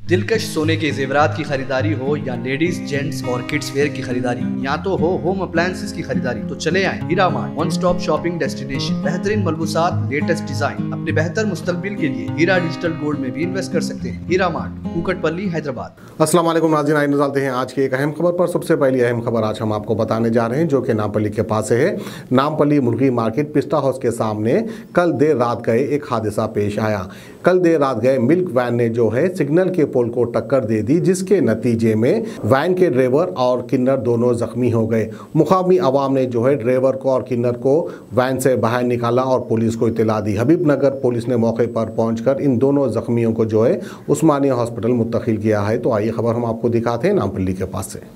दिलकश सोने के जेवरात की खरीदारी हो या लेडीज जेंट्स और किड्स वेयर की खरीदारी, या तो हो होम अप्लायंसेस की खरीदारी, तो चले आए Heera mart, one stop shopping destination. बेहतरीन मलबूसात, लेटेस्ट डिजाइन, अपने बेहतर मुस्तकबिल के लिए हीरा डिजिटल गोल्ड में भी इन्वेस्ट कर सकते हैं। हीरा मार्ट, कुकटपल्ली, हैदराबाद। अस्सलाम वालेकुम नाज़रीन, आइए नज़रते हैं आज की एक अहम खबर पर। सबसे पहली अहम खबर आज हम आपको बताने जा रहे हैं जो कि नामपल्ली के पास से है। नामपल्ली मुर्गी मार्केट पिस्टा हाउस के सामने कल देर रात गए एक हादसा पेश आया। कल देर रात गए मिल्क वैन ने जो है सिग्नल के पोल को टक्कर दे दी, जिसके नतीजे में वैन के ड्राइवर और किन्नर दोनों जख्मी हो गए। मुकामी अवाम ने जो है ड्राइवर को और किन्नर को वैन से बाहर निकाला और पुलिस को इत्तला दी। हबीबनगर पुलिस ने मौके पर पहुंचकर इन दोनों जख्मियों को जो है उस्मानिया हॉस्पिटल मुंतकिल किया है। तो आइए खबर हम आपको दिखाते हैं नामपल्ली के पास से।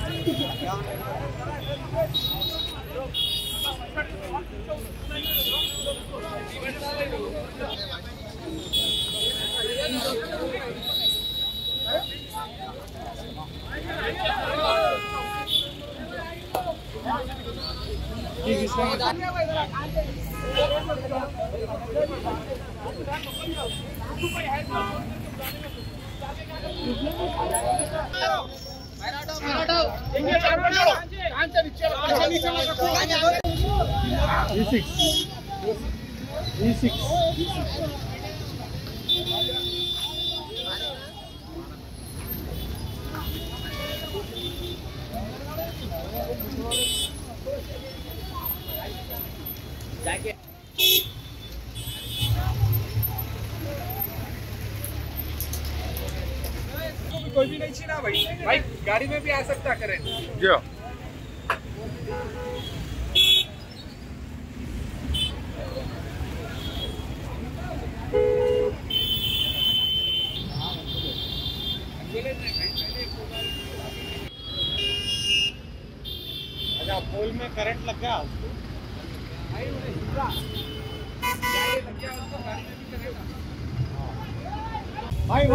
कोई भी नहीं छीना भाई गाड़ी में भी आ सकता करें जो अच्छा पोल में करंट लग गया उसको भाई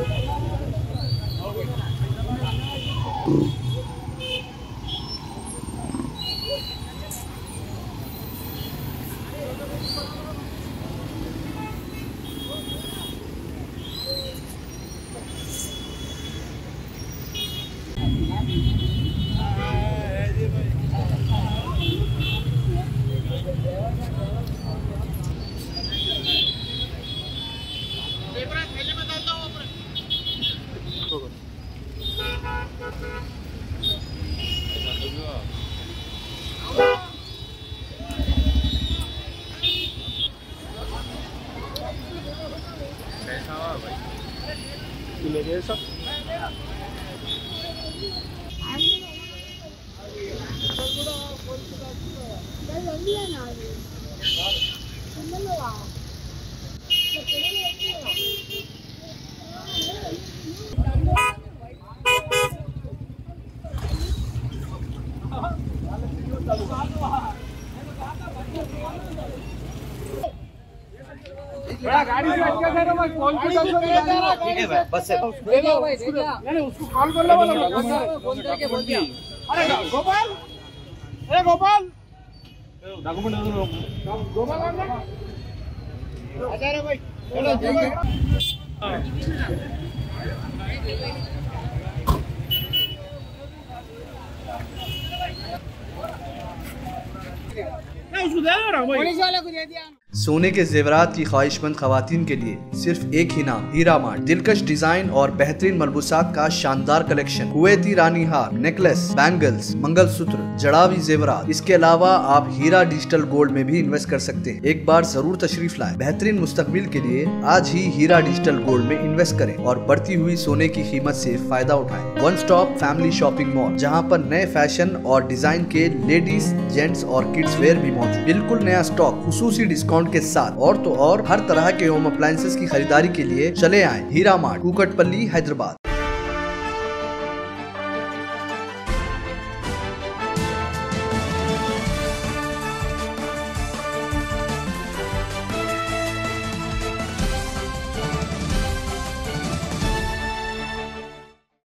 गाड़ी से क्या कर रहा है कौन सी ठीक है भाई बस से दे दो भाई दे दिया नहीं उसको कॉल कर लो फोन करके बोल दिया। अरे गोपाल डॉक्यूमेंट दे दो गोपाल आजा रे भाई उसको दे दो ना भाई पुलिस वाले को दे दिया। सोने के जेवरात की ख्वाहिशमंद खवातीन के लिए सिर्फ एक ही नाम, हीरा मार्ट। दिलकश डिजाइन और बेहतरीन मलबूसात का शानदार कलेक्शन, कुवैती रानी हार, नेकलेस, बैंगल्स, मंगलसूत्र, जड़ावी जेवरात। इसके अलावा आप हीरा डिजिटल गोल्ड में भी इन्वेस्ट कर सकते हैं। एक बार जरूर तशरीफ लाएं। बेहतरीन मुस्तकबिल के लिए आज ही हीरा डिजिटल गोल्ड में इन्वेस्ट करें और बढ़ती हुई सोने की कीमत से फायदा उठाएं। One stop family shopping mall, जहां पर नए फैशन और डिजाइन के लेडीज जेंट्स और किड्स वेयर भी मौजूद। बिल्कुल नया स्टॉक, खुसूसी डिस्काउंट के साथ। और तो और हर तरह के होम अप्लायंसेस की खरीदारी के लिए चले आए हीरा मार्ट, कुकटपल्ली, हैदराबाद।